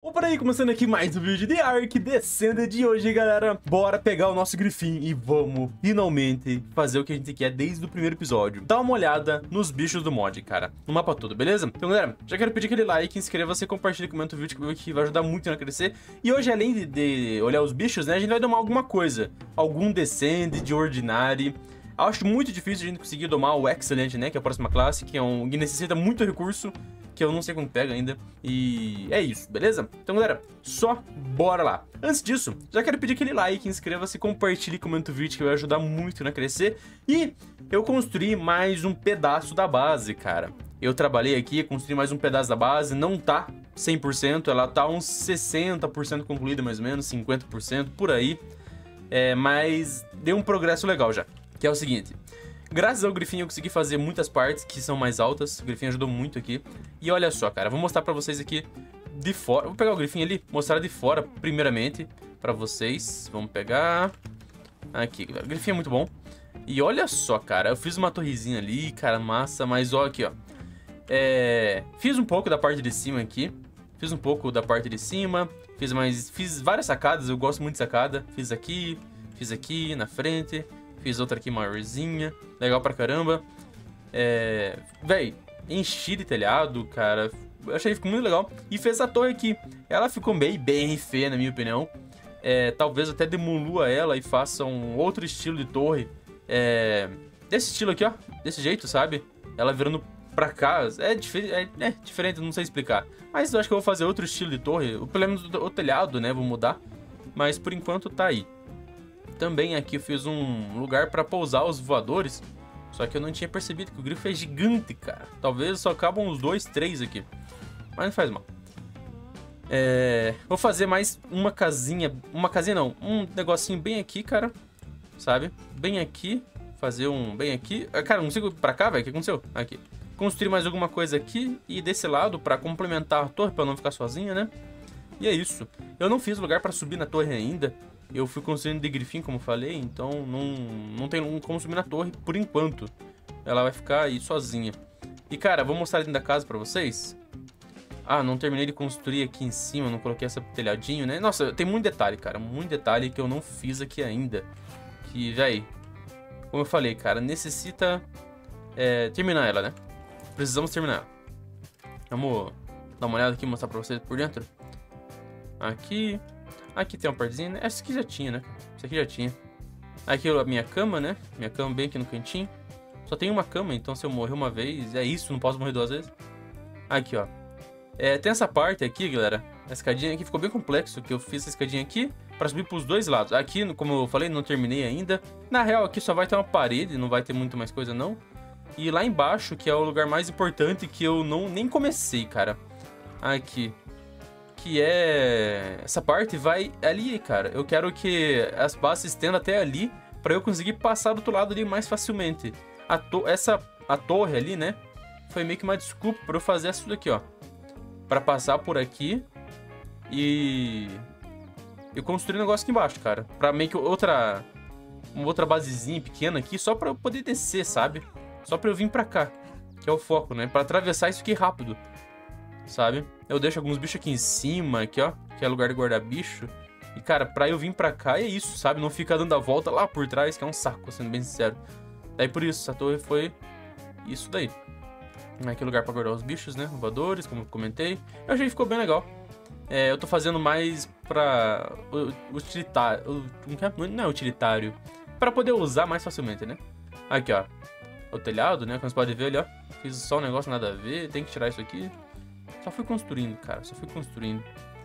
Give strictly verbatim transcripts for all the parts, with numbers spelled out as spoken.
Opa aí, começando aqui mais um vídeo de Ark Descended de hoje, galera. Bora pegar o nosso grifinho e vamos finalmente fazer o que a gente quer desde o primeiro episódio. Dá uma olhada nos bichos do mod, cara, no mapa todo, beleza? Então, galera, já quero pedir aquele like, inscreva-se, compartilhe, comenta o vídeo que vai ajudar muito a crescer. E hoje, além de, de olhar os bichos, né, a gente vai domar alguma coisa. Algum Descended, Ordinary. Acho muito difícil a gente conseguir domar o Excellent, né, que é a próxima classe, que é um que necessita muito recurso, que eu não sei como pega ainda. E é isso, beleza? Então, galera, só bora lá. Antes disso, já quero pedir aquele like, inscreva-se, compartilhe, comenta o vídeo, que vai ajudar muito a crescer. E eu construí mais um pedaço da base, cara. Eu trabalhei aqui, construí mais um pedaço da base, não tá cem por cento, ela tá uns sessenta por cento concluída, mais ou menos, cinquenta por cento, por aí. É, mas deu um progresso legal já. Que é o seguinte, graças ao grifinho eu consegui fazer muitas partes que são mais altas, o grifinho ajudou muito aqui. E olha só, cara, vou mostrar pra vocês aqui de fora, vou pegar o grifinho ali, mostrar de fora primeiramente pra vocês. Vamos pegar aqui, galera, o grifinho é muito bom. E olha só, cara, eu fiz uma torrezinha ali, cara, massa, mas ó aqui, ó. É, fiz um pouco da parte de cima aqui, fiz um pouco da parte de cima, fiz mais, fiz várias sacadas, eu gosto muito de sacada. Fiz aqui, fiz aqui na frente. Fiz outra aqui maiorzinha, legal pra caramba. É... Véi, enchi de telhado, cara. Eu achei que ficou muito legal. E fez a torre aqui. Ela ficou bem, bem feia, na minha opinião. É... Talvez até demolua ela e faça um outro estilo de torre. É... Desse estilo aqui, ó. Desse jeito, sabe? Ela virando pra cá. É, difer... é... é diferente, não sei explicar. Mas eu acho que eu vou fazer outro estilo de torre. Pelo menos o telhado, né? Vou mudar. Mas por enquanto tá aí. Também aqui eu fiz um lugar para pousar os voadores. Só que eu não tinha percebido que o grifo é gigante, cara. Talvez só cabam uns dois, três aqui. Mas não faz mal. É... Vou fazer mais uma casinha. Uma casinha não. Um negocinho bem aqui, cara. Sabe? Bem aqui. Fazer um bem aqui. Cara, não consigo ir pra cá, velho. O que aconteceu? Aqui. Construir mais alguma coisa aqui. E desse lado para complementar a torre. Pra não ficar sozinha, né? E é isso. Eu não fiz lugar para subir na torre ainda. Eu fui construindo de grifinho, como falei, então não, não tem como subir na torre por enquanto. Ela vai ficar aí sozinha. E, cara, vou mostrar dentro da casa pra vocês. Ah, não terminei de construir aqui em cima, não coloquei esse telhadinho, né? Nossa, tem muito detalhe, cara, muito detalhe que eu não fiz aqui ainda. Que, véi, como eu falei, cara, necessita é, terminar ela, né? Precisamos terminar ela. Vamos dar uma olhada aqui e mostrar pra vocês por dentro. Aqui... Aqui tem uma partezinha, né? Essa aqui já tinha, né? Essa aqui já tinha. Aqui a minha cama, né? Minha cama bem aqui no cantinho. Só tem uma cama, então se eu morrer uma vez, é isso, não posso morrer duas vezes. Aqui, ó. É, tem essa parte aqui, galera. A escadinha aqui ficou bem complexo, que eu fiz essa escadinha aqui pra subir pros dois lados. Aqui, como eu falei, não terminei ainda. Na real, aqui só vai ter uma parede, não vai ter muito mais coisa, não. E lá embaixo, que é o lugar mais importante, que eu não nem comecei, cara. Aqui. Que é... Essa parte vai ali, cara. Eu quero que as bases se estendam até ali pra eu conseguir passar do outro lado ali mais facilmente. A to... Essa a torre ali, né? Foi meio que uma desculpa pra eu fazer isso daqui, ó. Pra passar por aqui e... E construir um negócio aqui embaixo, cara. Pra meio que outra... Uma outra basezinha pequena aqui, só pra eu poder descer, sabe? Só pra eu vir pra cá. Que é o foco, né? Pra atravessar isso aqui rápido. Sabe? Eu deixo alguns bichos aqui em cima, aqui, ó. Que é lugar de guardar bicho. E, cara, pra eu vir pra cá é isso, sabe? Não fica dando a volta lá por trás, que é um saco, sendo bem sincero. Daí por isso, essa torre foi isso daí. Aqui é lugar pra guardar os bichos, né? Voadores, como eu comentei. Eu achei que ficou bem legal. É, eu tô fazendo mais pra... Utilitário... Não é utilitário. Pra poder usar mais facilmente, né? Aqui, ó. O telhado, né? Como você pode ver ali, ó. Fiz só um negócio nada a ver. Tem que tirar isso aqui. Só fui construindo, cara, só fui construindo.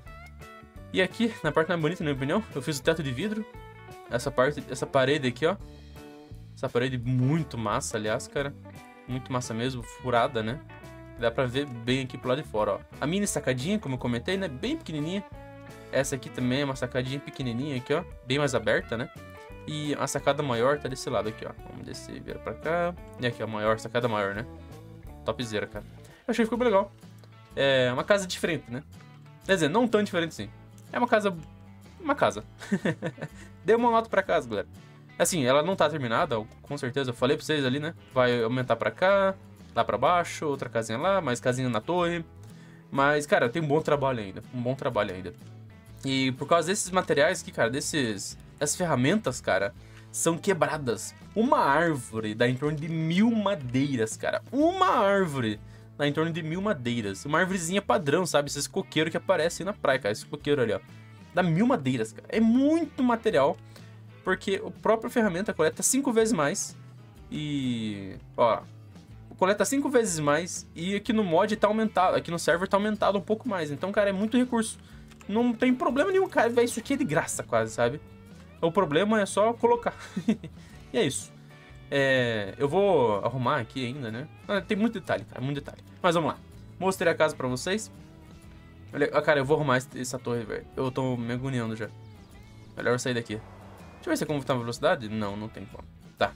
E aqui, na parte mais bonita, na minha opinião, eu fiz o teto de vidro. Essa parte, essa parede aqui, ó. Essa parede muito massa, aliás, cara. Muito massa mesmo, furada, né? Dá pra ver bem aqui pro lado de fora, ó. A mini sacadinha, como eu comentei, né? Bem pequenininha. Essa aqui também é uma sacadinha pequenininha aqui, ó. Bem mais aberta, né? E a sacada maior tá desse lado aqui, ó. Vamos descer, vira pra cá. E aqui, a maior, sacada maior, né? Topzera, cara. Eu achei que ficou bem legal. É uma casa diferente, né? Quer dizer, não tão diferente assim. É uma casa... Uma casa. Deu uma nota pra casa, galera. Assim, ela não tá terminada, com certeza. Eu falei pra vocês ali, né? Vai aumentar pra cá, lá pra baixo, outra casinha lá, mais casinha na torre. Mas, cara, tem um bom trabalho ainda. Um bom trabalho ainda. E por causa desses materiais aqui, cara, desses... Essas ferramentas, cara, são quebradas. Uma árvore dá em torno de mil madeiras, cara. Uma árvore dá em torno de mil madeiras. Uma árvorezinha padrão, sabe? Esses coqueiros que aparecem na praia, cara. Esse coqueiro ali, ó. Dá mil madeiras, cara. É muito material. Porque a própria ferramenta coleta cinco vezes mais. E... Ó... Coleta cinco vezes mais. E aqui no mod tá aumentado. Aqui no server tá aumentado um pouco mais. Então, cara, é muito recurso. Não tem problema nenhum, cara. Véio, isso aqui é de graça quase, sabe? O problema é só colocar. E é isso. É, eu vou arrumar aqui ainda, né? Ah, tem muito detalhe, cara. Muito detalhe. Mas vamos lá. Mostrei a casa pra vocês. Olha, ah, cara, eu vou arrumar essa torre, velho. Eu tô me agoniando já. Melhor eu sair daqui. Deixa eu ver se é como tá a velocidade. Não, não tem como. Tá.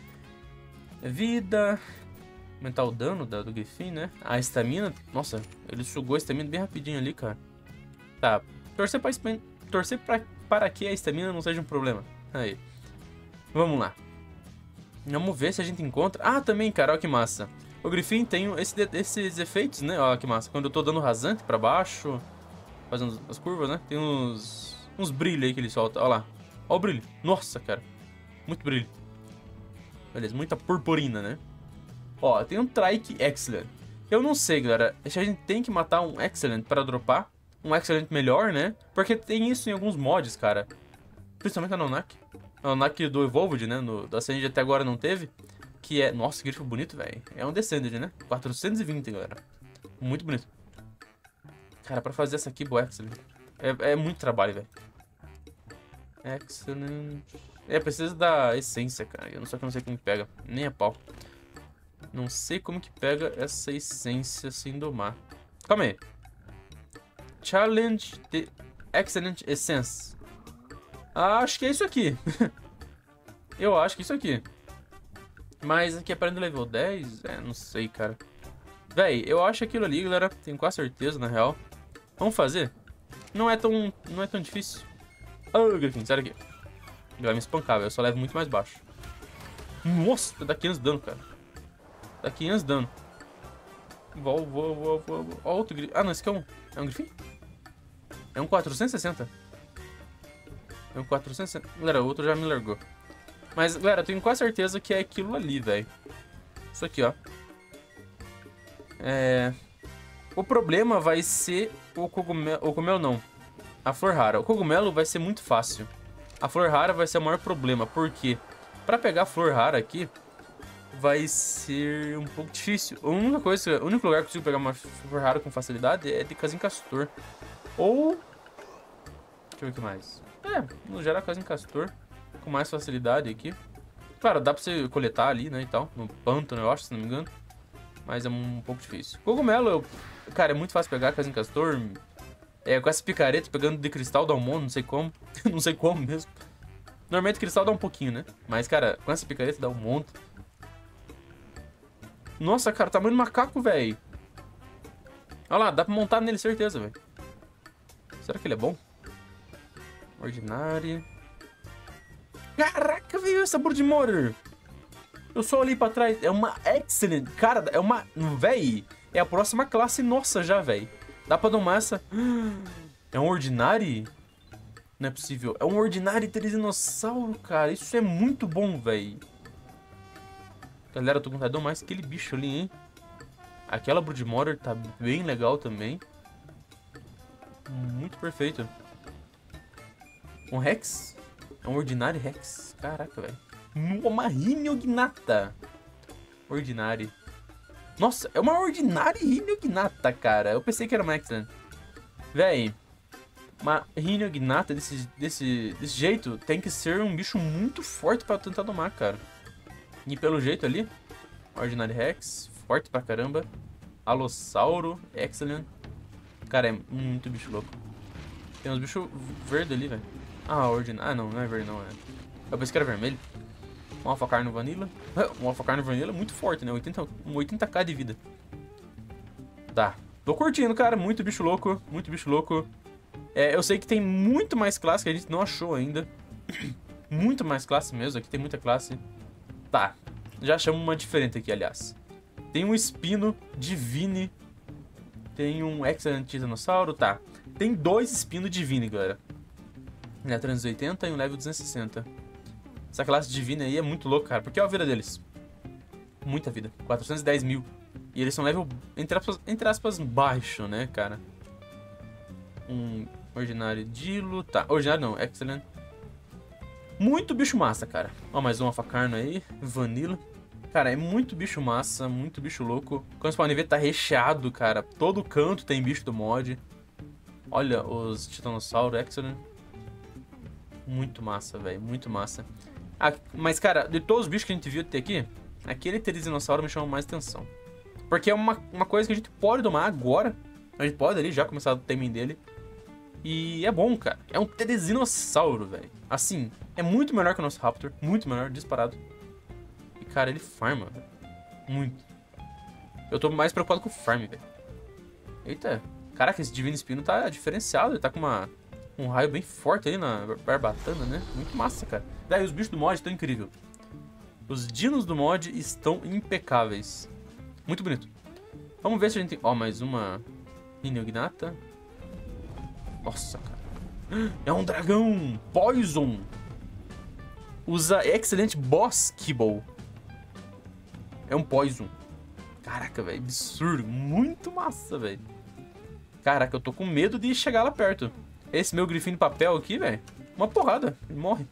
Vida. Aumentar o dano da, do Griffin, né? A estamina. Nossa, ele sugou a estamina bem rapidinho ali, cara. Tá. Torcer pra, torcer pra, para que a estamina não seja um problema. Aí. Vamos lá. Vamos ver se a gente encontra... Ah, também, cara, olha que massa. O Griffin tem esse, esses efeitos, né? Olha que massa. Quando eu tô dando rasante pra baixo, fazendo as curvas, né? Tem uns, uns brilhos aí que ele solta. Olha lá. Olha o brilho. Nossa, cara. Muito brilho. Beleza, muita purpurina, né? Ó, tem um Trike Excellent. Eu não sei, galera. A gente tem que matar um Excellent pra dropar. Um Excellent melhor, né? Porque tem isso em alguns mods, cara. Principalmente na Nonak. A Nonak do Evolved, né? No, da Ascended até agora não teve. Que é... Nossa, que grifo bonito, velho. É um Descended, né? quatrocentos e vinte, galera. Muito bonito. Cara, pra fazer essa aqui, boa Excellent. É, é muito trabalho, velho. Excellent... É, precisa da essência, cara. Eu só que eu não sei como que pega. Nem a pau. Não sei como que pega essa essência sem domar. Calma aí. Challenge the Excellent Essence. Ah, acho que é isso aqui. Eu acho que é isso aqui. Mas aqui aprende level dez? É, não sei, cara. Véi, eu acho aquilo ali, galera. Tenho quase certeza, na real. Vamos fazer? Não é tão, não é tão difícil. Oh, Griffin, sai daqui. Ele vai me espancar, velho. Eu só levo muito mais baixo. Nossa, dá quinhentos de dano, cara. Dá quinhentos de dano. Vou, vou, vou, vou. Ó, outro Griffin. Ah, não, esse aqui é um... É um Griffin? É um quatrocentos e sessenta. É um quatrocentos e sessenta. Galera, o outro já me largou. Mas, galera, eu tenho quase certeza que é aquilo ali, velho. Isso aqui, ó. É... O problema vai ser o cogumelo... O cogumelo não. A flor rara. O cogumelo vai ser muito fácil. A flor rara vai ser o maior problema. Por quê? Pra pegar a flor rara aqui, vai ser um pouco difícil. A única coisa... O único lugar que eu consigo pegar uma flor rara com facilidade é de Casim Castor. Ou... Deixa eu ver o que mais. É, no geral Casim Castor. Com mais facilidade aqui. Claro, dá pra você coletar ali, né, e tal. No pântano, eu acho, se não me engano. Mas é um pouco difícil. Cogumelo, eu... cara, é muito fácil pegar Casim Castor. É, com essa picareta, pegando de cristal dá um monte, não sei como. Não sei como mesmo. Normalmente cristal dá um pouquinho, né? Mas, cara, com essa picareta dá um monte. Nossa, cara, tamanho do macaco, velho. Olha lá, dá pra montar nele, certeza, velho. Será que ele é bom? Ordinário. Caraca, veio essa Broodmother. Eu só olhei pra trás. É uma Excellent. Cara, é uma... Véi, é a próxima classe nossa já, véi. Dá pra domar essa... É um Ordinary? Não é possível. É um Ordinary Pterodinossauro, cara. Isso é muito bom, véi. Galera, eu tô com vontade de domar aquele bicho ali, hein. Aquela Broodmother tá bem legal também. Muito perfeito. Um Rex? É um Ordinary Rex. Caraca, velho. Uma Rhinognata. Ordinary. Nossa, é uma Ordinary Rhinognata, cara. Eu pensei que era uma Excellent. Véi. Uma Rhinognata desse, desse, desse jeito tem que ser um bicho muito forte pra tentar domar, cara. E pelo jeito ali, Ordinary Rex. Forte pra caramba. Alossauro. Excellent. Cara, é muito bicho louco. Tem uns bichos verdes ali, velho. Ah, Ordinary. Ah, não, não é verde, não. É. Eu pensei que era vermelho. Um Alpha Carno Vanilla. Um Alpha Carno Vanilla é muito forte, né? oitenta, um oitenta k de vida. Tá. Tô curtindo, cara. Muito bicho louco. Muito bicho louco. É, eu sei que tem muito mais classe que a gente não achou ainda. Muito mais classe mesmo. Aqui tem muita classe. Tá. Já achamos uma diferente aqui, aliás. Tem um Espino Divine Tem um Excellent Tiranossauro, tá. Tem dois Espino Divine, galera. Level trezentos e oitenta e um level duzentos e sessenta. Essa classe Divine aí é muito louca, cara. Porque olha a vida deles. Muita vida. quatrocentos e dez mil. E eles são level, entre aspas, entre aspas, baixo, né, cara. Um ordinário Dilo. Tá, ordinário não, Excellent. Muito bicho massa, cara. Ó, mais um Alphacarno aí. Vanilla. Cara, é muito bicho massa, muito bicho louco. Como vocês podem ver, tá recheado, cara. Todo canto tem bicho do mod. Olha os Tiranossauro Excellent. Muito massa, velho. Muito massa. Ah, mas, cara, de todos os bichos que a gente viu até aqui, aquele Pteridinossauro me chama mais atenção. Porque é uma, uma coisa que a gente pode domar agora. A gente pode ali já começar o timing dele. E é bom, cara. É um Pteridinossauro, velho. Assim, é muito melhor que o nosso Raptor. Muito melhor, disparado. E, cara, ele farma, velho. Muito. Eu tô mais preocupado com o farm, velho. Eita. Caraca, esse Divino Espino tá diferenciado. Ele tá com uma, um raio bem forte aí na barbatana, né? Muito massa, cara. Daí, os bichos do mod estão incríveis. Os dinos do mod estão impecáveis. Muito bonito. Vamos ver se a gente tem... Ó, mais uma Hinognata. Nossa, cara. É um dragão. Poison. Usa Excellent Boss Kibble. É um Poison. Caraca, velho. Absurdo. Muito massa, velho. Caraca, eu tô com medo de chegar lá perto. Esse meu grifinho de papel aqui, velho. Uma porrada. Ele morre.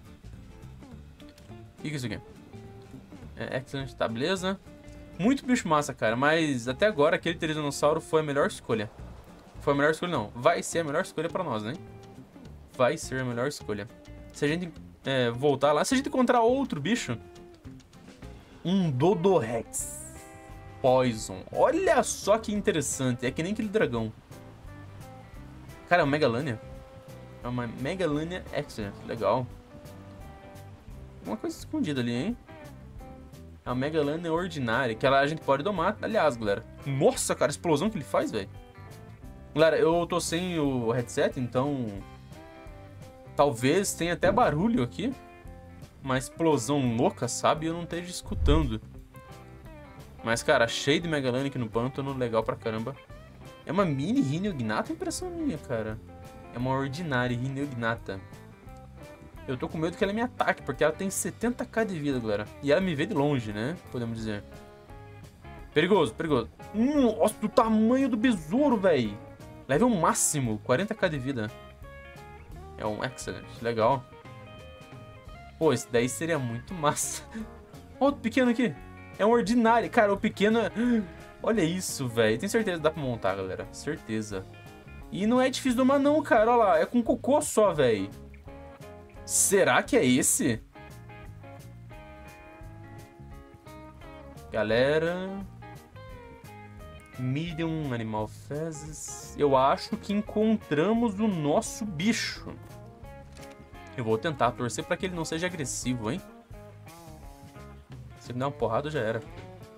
O que é isso aqui? É Excellent, tá, beleza. Muito bicho massa, cara. Mas até agora aquele Pteridinossauro foi a melhor escolha. Foi a melhor escolha, não. Vai ser a melhor escolha pra nós, né? Vai ser a melhor escolha. Se a gente é, voltar lá... Se a gente encontrar outro bicho... Um Dodorex. Poison. Olha só que interessante. É que nem aquele dragão. Cara, é uma Megalania. É uma Megalania Excellent. Legal. Uma coisa escondida ali, hein? É uma Megalania ordinária. Que ela, a gente pode domar. Aliás, galera. Nossa, cara. A explosão que ele faz, velho. Galera, eu tô sem o headset, então... Talvez tenha até barulho aqui. Uma explosão louca, sabe? Eu não esteja escutando. Mas, cara, cheio de Megalania aqui no pântano. Legal pra caramba. É uma mini Hinognata, impressão minha, cara. É uma ordinária Hinognata. Eu tô com medo que ela me ataque, porque ela tem setenta k de vida, galera. E ela me vê de longe, né? Podemos dizer. Perigoso, perigoso. Nossa, do tamanho do besouro, velho. Level máximo, quarenta k de vida. É um Excellent, legal. Pô, esse daí seria muito massa. Olha o pequeno aqui. É um ordinário. Cara, o pequeno... É... Olha isso, velho. Tenho certeza que dá pra montar, galera. Certeza. E não é difícil domar não, cara. Olha lá, é com cocô só, velho. Será que é esse? Galera... Medium Animal Fezes. Eu acho que encontramos o nosso bicho. Eu vou tentar torcer pra que ele não seja agressivo, hein? Se ele der uma porrada, já era.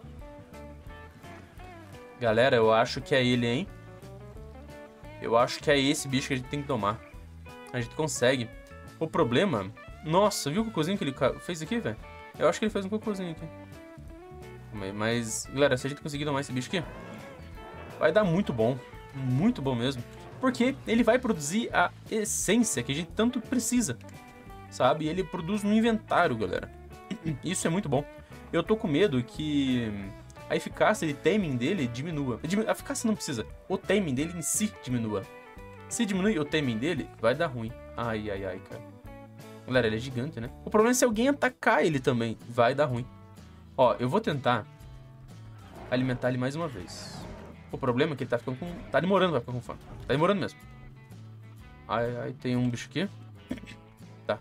Galera, eu acho que é ele, hein? Eu acho que é esse bicho que a gente tem que tomar. A gente consegue. O problema... Nossa, viu o cocôzinho que ele fez aqui, velho? Eu acho que ele fez um cocôzinho aqui. Mas, galera, se a gente conseguir tomar esse bicho aqui... Vai dar muito bom. Muito bom mesmo. Porque ele vai produzir a essência que a gente tanto precisa. Sabe? Ele produz no inventário, galera. Isso é muito bom. Eu tô com medo que a eficácia de timing dele diminua. A eficácia não precisa. O timing dele em si diminua. Se diminuir o timing dele, vai dar ruim. Ai, ai, ai, cara. Galera, ele é gigante, né? O problema é se alguém atacar ele também. Vai dar ruim. Ó, eu vou tentar alimentar ele mais uma vez. O problema é que ele tá ficando com... Tá demorando pra ficar com fome. Tá demorando mesmo. Ai, ai, tem um bicho aqui. Tá.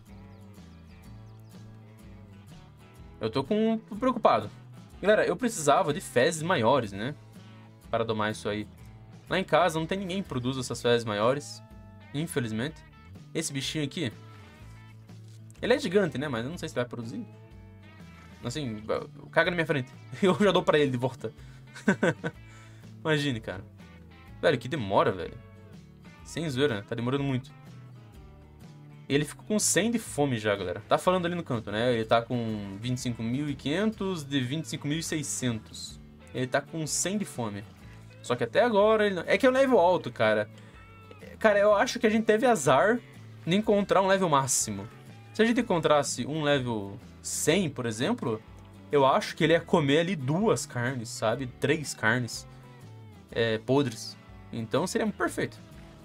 Eu tô com... Tô preocupado. Galera, eu precisava de fezes maiores, né? Para domar isso aí. Lá em casa não tem ninguém que produza essas fezes maiores. Infelizmente. Esse bichinho aqui... Ele é gigante, né? Mas eu não sei se vai produzir. Assim, caga na minha frente. Eu já dou pra ele de volta. Imagine, cara. Velho, que demora, velho. Sem zoeira, né? Tá demorando muito. Ele ficou com cem de fome já, galera. Tá falando ali no canto, né? Ele tá com vinte e cinco mil e quinhentos de vinte e cinco mil e seiscentos. Ele tá com cem de fome. Só que até agora ele não... É que é um level alto, cara. Cara, eu acho que a gente teve azar de encontrar um level máximo. Se a gente encontrasse um level cem, por exemplo, eu acho que ele ia comer ali duas carnes, sabe? Três carnes é, podres. Então seria perfeito.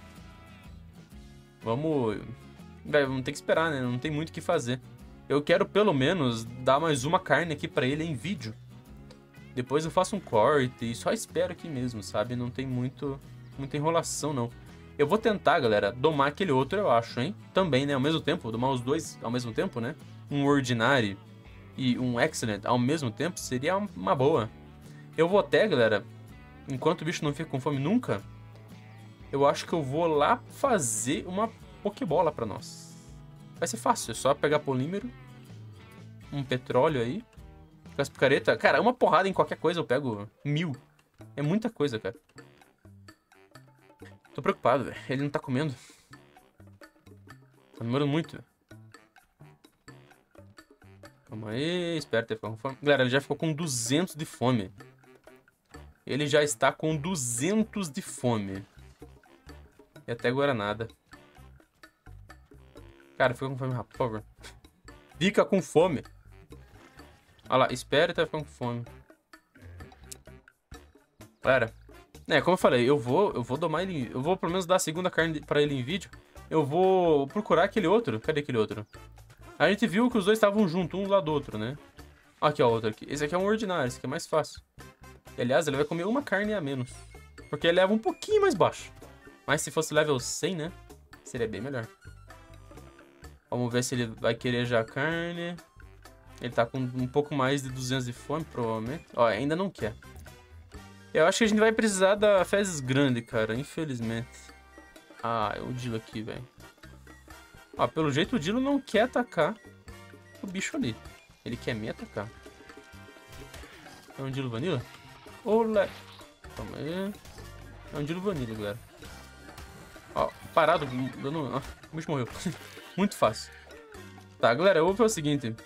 Vamos... Véio, vamos ter que esperar, né? Não tem muito o que fazer. Eu quero pelo menos dar mais uma carne aqui pra ele em vídeo. Depois eu faço um corte e só espero aqui mesmo, sabe? Não tem muito, muita enrolação, não. Eu vou tentar, galera, domar aquele outro, eu acho, hein? Também, né? Ao mesmo tempo, domar os dois ao mesmo tempo, né? Um Ordinary e um Excellent ao mesmo tempo seria uma boa. Eu vou até, galera, enquanto o bicho não fica com fome nunca, eu acho que eu vou lá fazer uma Pokébola pra nós. Vai ser fácil, é só pegar polímero, um petróleo aí, com as picaretas. Cara, uma porrada em qualquer coisa eu pego mil. É muita coisa, cara. Tô preocupado, velho. Ele não tá comendo. Tá demorando muito. Calma aí, espera ter ficado com fome. Galera, ele já ficou com duzentos de fome. Ele já está com duzentos de fome. E até agora nada. Cara, fica com fome rápido, por favor. Fica com fome. Olha lá, espera até ficar com fome. Galera, é, como eu falei, eu vou, eu vou domar ele, eu vou pelo menos dar a segunda carne pra ele em vídeo. Eu vou procurar aquele outro. Cadê aquele outro? A gente viu que os dois estavam juntos, um lado do outro, né? Aqui, ó, outro aqui. Esse aqui é um ordinário, esse aqui é mais fácil. E, aliás, ele vai comer uma carne a menos. Porque ele leva um pouquinho mais baixo. Mas se fosse level cem, né? Seria bem melhor. Vamos ver se ele vai querer já a carne. Ele tá com um pouco mais de duzentos de fome, provavelmente. Ó, ainda não quer. Eu acho que a gente vai precisar da fezes grande, cara. Infelizmente. Ah, é o Dilo aqui, velho. Ó, pelo jeito o Dilo não quer atacar o bicho ali. Ele quer me atacar. É um Dilo Vanilla? Olé. Calma aí. É um Dilo Vanilla, galera. Ó, parado. Dando... Ah, o bicho morreu. Muito fácil. Tá, galera, eu vou fazer o seguinte. Deixa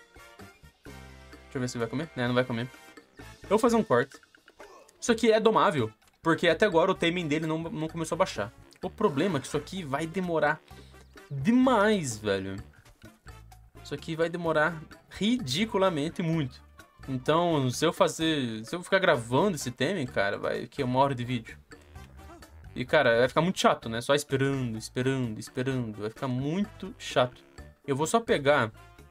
eu ver se ele vai comer. Né, não vai comer. Eu vou fazer um corte. Isso aqui é domável, porque até agora o timing dele não, não começou a baixar. O problema é que isso aqui vai demorar demais, velho. Isso aqui vai demorar ridiculamente muito. Então, se eu fazer... Se eu ficar gravando esse timing, cara, vai que é uma hora de vídeo. E, cara, vai ficar muito chato, né? Só esperando, esperando, esperando. Vai ficar muito chato. Eu vou só pegar...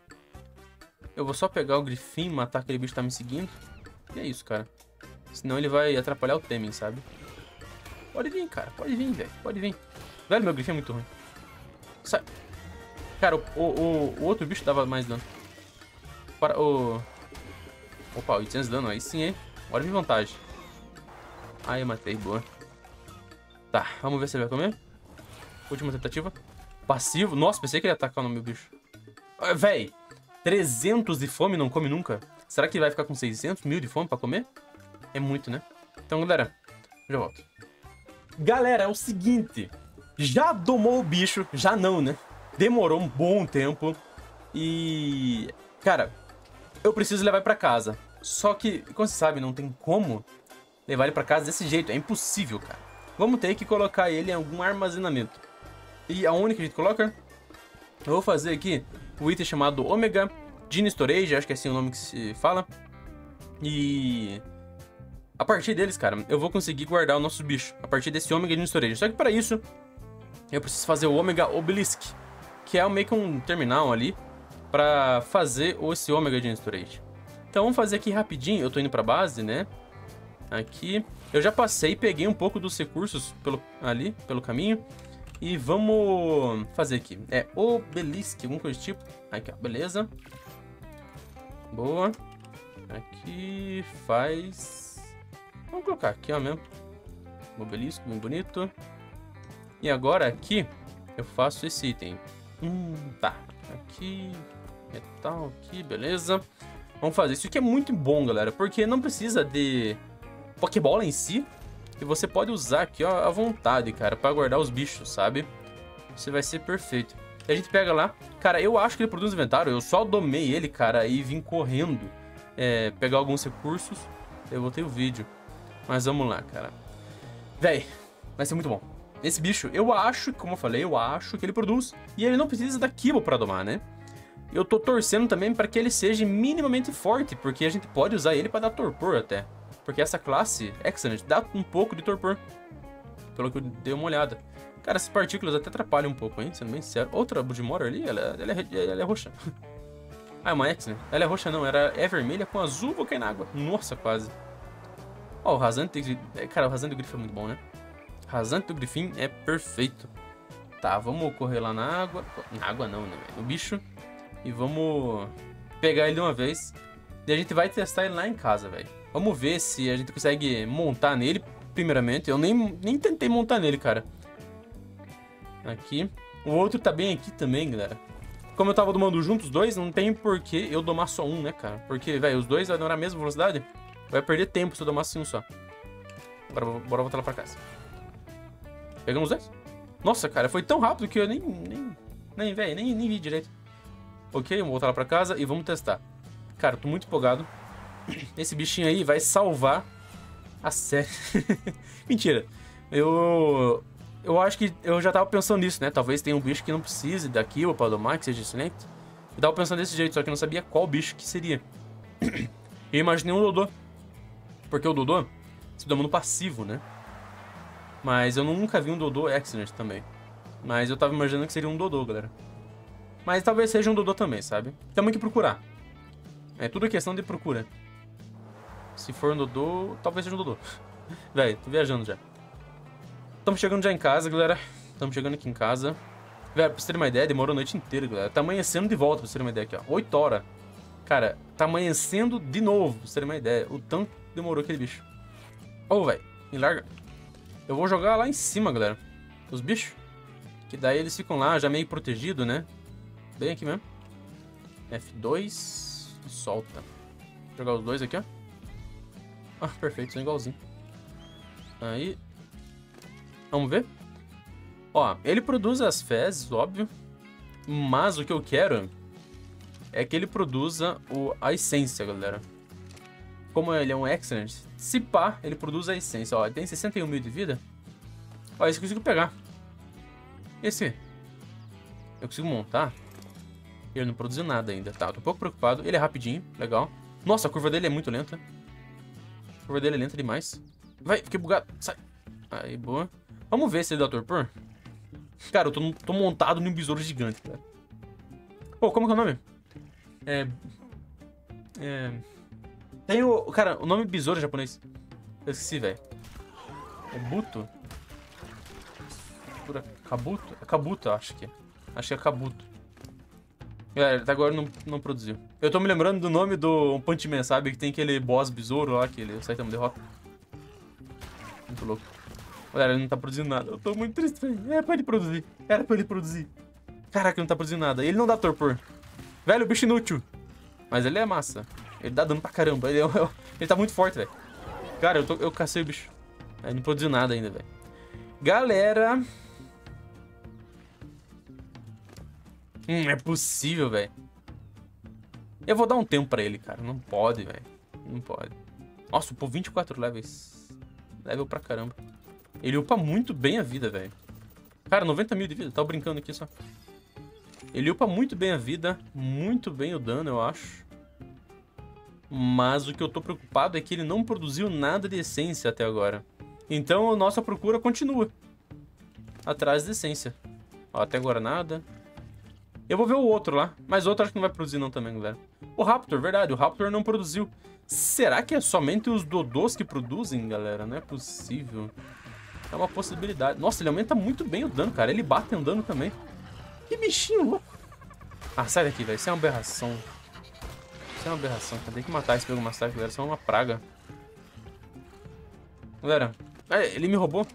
Eu vou só pegar o Griffin, matar aquele bicho que tá me seguindo. E é isso, cara. Senão ele vai atrapalhar o timing, sabe? Pode vir, cara. Pode vir, velho. Pode vir. Velho, meu Griffin é muito ruim. Sai. Cara, o, o, o outro bicho dava mais dano. Para o... Opa, oitocentos de dano. Aí sim, hein? Olha a minha vantagem. Aí eu matei. Boa. Tá, vamos ver se ele vai comer. Última tentativa. Passivo. Nossa, pensei que ele ia atacar no meu bicho. Ah, véi. trezentos de fome não come nunca. Será que ele vai ficar com seiscentos mil de fome pra comer? É muito, né? Então, galera, já volto. Galera, é o seguinte. Já domou o bicho? Já não, né? Demorou um bom tempo. E... Cara, eu preciso levar ele pra casa. Só que, como você sabe, não tem como levar ele pra casa desse jeito. É impossível, cara. Vamos ter que colocar ele em algum armazenamento. E aonde que a gente coloca? Eu vou fazer aqui o item chamado Omega Gene Storage. Acho que é assim o nome que se fala. E... a partir deles, cara, eu vou conseguir guardar o nosso bicho. A partir desse Omega Gene Storage. Só que para isso, eu preciso fazer o Omega Obelisk, que é meio que um terminal ali para fazer esse Omega Gene Storage. Então vamos fazer aqui rapidinho. Eu tô indo pra base, né? Aqui. Eu já passei e peguei um pouco dos recursos pelo, ali, pelo caminho. E vamos fazer aqui. É Obelisk, alguma coisa do tipo. Aqui, ó. Beleza. Boa. Aqui faz... Vamos colocar aqui, ó, mesmo. Obelisco, bem bonito. E agora aqui eu faço esse item. Hum, tá. Aqui, metal aqui, beleza. Vamos fazer isso aqui é muito bom, galera, porque não precisa de Pokébola em si. E você pode usar aqui, ó, à vontade, cara, pra guardar os bichos, sabe? Você vai ser perfeito. E a gente pega lá. Cara, eu acho que ele produz inventário. Eu só domei ele, cara, e vim correndo é, pegar alguns recursos. Eu voltei o vídeo. Mas vamos lá, cara. Véi, vai ser muito bom. Esse bicho, eu acho, como eu falei, eu acho que ele produz. E ele não precisa da Kibble pra domar, né? Eu tô torcendo também pra que ele seja minimamente forte, porque a gente pode usar ele pra dar torpor até. Porque essa classe, Excellent, dá um pouco de torpor. Pelo que eu dei uma olhada. Cara, essas partículas até atrapalham um pouco, hein? Sendo bem sincero. Outra Budimora ali, ela, ela, é, ela é roxa. Ah, é uma Excellent. Ela é roxa não, era, é vermelha com azul, vou cair na água. Nossa, quase. Ó, oh, o rasante... Cara, o rasante do grifo é muito bom, né? O rasante do grifim é perfeito. Tá, vamos correr lá na água. Na água não, né? No bicho. E vamos pegar ele de uma vez. E a gente vai testar ele lá em casa, velho. Vamos ver se a gente consegue montar nele, primeiramente. Eu nem, nem tentei montar nele, cara. Aqui. O outro tá bem aqui também, galera. Como eu tava domando juntos os dois, não tem porquê eu domar só um, né, cara? Porque, velho, os dois vão demorar a mesma velocidade. Vai perder tempo se eu domar assim um só. Bora, bora voltar lá pra casa. Pegamos dois? Nossa, cara, foi tão rápido que eu nem... Nem, nem velho, nem, nem vi direito. Ok, vamos voltar lá pra casa e vamos testar. Cara, eu tô muito empolgado. Esse bichinho aí vai salvar a série. Mentira. Eu... Eu acho que eu já tava pensando nisso, né? Talvez tenha um bicho que não precise daqui ou pra domar, que seja excelente. Eu tava pensando desse jeito, só que eu não sabia qual bicho que seria. Eu imaginei um Dodô. Porque o Dodô se doma no passivo, né? Mas eu nunca vi um Dodô Excellent também. Mas eu tava imaginando que seria um Dodô, galera. Mas talvez seja um Dodô também, sabe? Temos que procurar. É tudo questão de procura. Se for um Dodô, talvez seja um Dodô. Véi, tô viajando já. Estamos chegando já em casa, galera. Estamos chegando aqui em casa. Velho, pra vocês terem uma ideia, demorou a noite inteira, galera. Tá amanhecendo de volta, pra vocês terem uma ideia aqui, ó. oito horas. Cara, tá amanhecendo de novo, pra vocês terem uma ideia. O tanto que demorou aquele bicho. Ô, oh, velho, me larga. Eu vou jogar lá em cima, galera. Os bichos. Que daí eles ficam lá, já meio protegidos, né? Bem aqui mesmo. F dois. E solta. Vou jogar os dois aqui, ó. Ah, perfeito, são igualzinho. Aí. Vamos ver? Ó, ele produz as fezes, óbvio. Mas o que eu quero é que ele produza o, a essência, galera. Como ele é um Excellent, se pá, ele produz a essência. Ó, ele tem sessenta e um mil de vida. Ó, esse eu consigo pegar. Esse eu consigo montar. Ele não produziu nada ainda, tá? Eu tô um pouco preocupado. Ele é rapidinho, legal. Nossa, a curva dele é muito lenta. A curva dele é lenta demais. Vai, fiquei bugado. Sai. Aí, boa. Vamos ver se ele dá torpor. Cara, eu tô, tô montado num besouro gigante, cara. Pô, como que é o nome? É... É... Tem o... Cara, o nome besouro japonês. Eu esqueci, velho. É Buto? Kabuto? É Kabuto, acho que é. Acho que é Kabuto. Galera, até agora não, não produziu. Eu tô me lembrando do nome do Punch Man, sabe? Que tem aquele boss besouro lá, que ele sai também derrota. Muito louco. Galera, ele não tá produzindo nada. Eu tô muito triste, velho. Era pra ele produzir. Era pra ele produzir. Caraca, ele não tá produzindo nada. Ele não dá torpor. Velho, bicho inútil. Mas ele é massa. Ele dá dano pra caramba. Ele, é, ele tá muito forte, velho. Cara, eu, tô, eu cacei o bicho. Ele não produziu nada ainda, velho. Galera... Hum, é possível, velho. Eu vou dar um tempo pra ele, cara. Não pode, velho. Não pode. Nossa, upou vinte e quatro levels. Level pra caramba. Ele upa muito bem a vida, velho. Cara, noventa mil de vida. Tava brincando aqui só. Ele upa muito bem a vida. Muito bem o dano, eu acho. Mas o que eu tô preocupado é que ele não produziu nada de essência até agora. Então a nossa procura continua. Atrás de essência. Ó, até agora nada. Eu vou ver o outro lá. Mas o outro acho que não vai produzir não também, galera. O Raptor, verdade. O Raptor não produziu. Será que é somente os Dodôs que produzem, galera? Não é possível. É uma possibilidade. Nossa, ele aumenta muito bem o dano, cara. Ele bate um dano também. Que bichinho louco. Ah, sai daqui, velho. Isso é uma aberração. Isso é uma aberração. Tem que matar esse Pego Massacre, galera. Isso é uma praga. Galera, é, ele me roubou.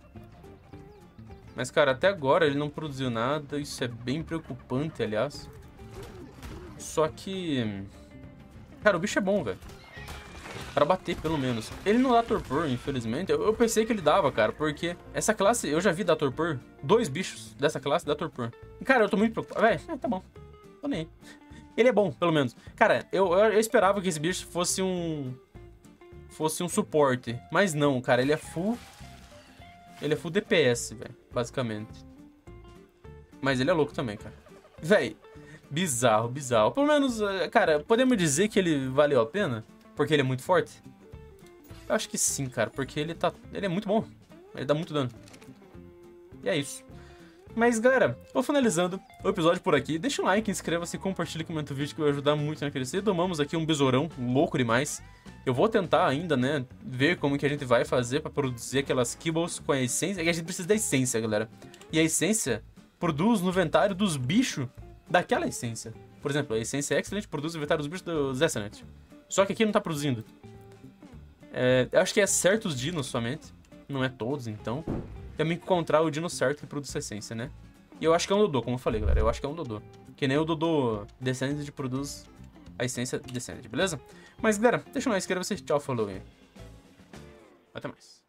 Mas, cara, até agora ele não produziu nada. Isso é bem preocupante, aliás. Só que... Cara, o bicho é bom, velho. Pra bater, pelo menos. Ele não dá torpor, infelizmente. Eu, eu pensei que ele dava, cara, porque essa classe, eu já vi dar torpor. Dois bichos dessa classe dá torpor. E, cara, eu tô muito preocupado. Velho, é, tá bom. Tô nem aí. Ele é bom, pelo menos. Cara, eu, eu, eu esperava que esse bicho fosse um... Fosse um suporte. Mas não, cara, ele é full... Ele é full D P S, velho, basicamente. Mas ele é louco também, cara. Véi, bizarro, bizarro. Pelo menos, cara, podemos dizer que ele valeu a pena? Porque ele é muito forte? Eu acho que sim, cara, porque ele tá... Ele é muito bom. Ele dá muito dano. E é isso. Mas, galera, vou finalizando o episódio por aqui. Deixa um like, inscreva-se, compartilhe, comenta o vídeo que vai ajudar muito a crescer. Domamos aqui um besourão louco demais. Eu vou tentar ainda, né, ver como que a gente vai fazer pra produzir aquelas kibbles com a essência. É que a gente precisa da essência, galera. E a essência produz no inventário dos bichos daquela essência. Por exemplo, a essência Excellent produz no inventário dos bichos do Excellent. Só que aqui não tá produzindo. É, eu acho que é certos dinos somente. Não é todos, então. Temos que encontrar o dino certo que produz a essência, né? E eu acho que é um Dodô, como eu falei, galera. Eu acho que é um Dodô. Que nem o Dodô Descended produz a essência Descended, beleza? Mas, galera, deixa um like, inscreva-se. Tchau, falou. Até mais.